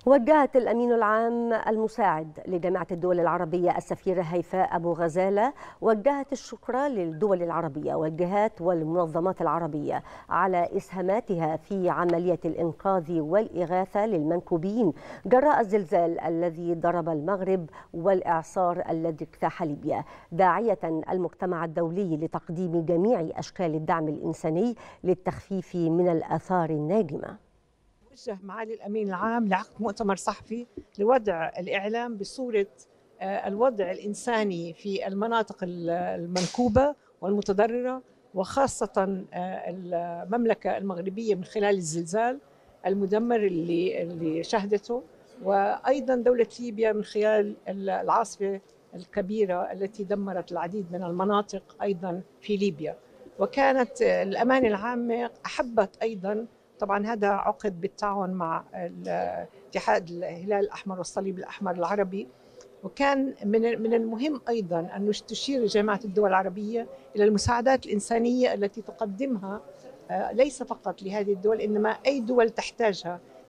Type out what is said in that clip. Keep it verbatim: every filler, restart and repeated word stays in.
وجهت الأمين العام المساعد لجامعة الدول العربية السفيرة هيفاء أبو غزالة وجهت الشكر للدول العربية والجهات والمنظمات العربية على إسهاماتها في عملية الإنقاذ والإغاثة للمنكوبين جراء الزلزال الذي ضرب المغرب والإعصار الذي اجتاح ليبيا، داعية المجتمع الدولي لتقديم جميع أشكال الدعم الإنساني للتخفيف من الآثار الناجمة. وجه معالي الأمين العام لعقد مؤتمر صحفي لوضع الإعلام بصورة الوضع الإنساني في المناطق المنكوبة والمتضررة، وخاصة المملكة المغربية من خلال الزلزال المدمر اللي اللي شهدته، وأيضا دولة ليبيا من خلال العاصفة الكبيرة التي دمرت العديد من المناطق أيضا في ليبيا. وكانت الأمانة العامة أحبت أيضا، طبعا هذا عقد بالتعاون مع اتحاد الهلال الأحمر والصليب الأحمر العربي، وكان من من المهم أيضا أن تشير جامعة الدول العربية إلى المساعدات الإنسانية التي تقدمها ليس فقط لهذه الدول، إنما أي دول تحتاجها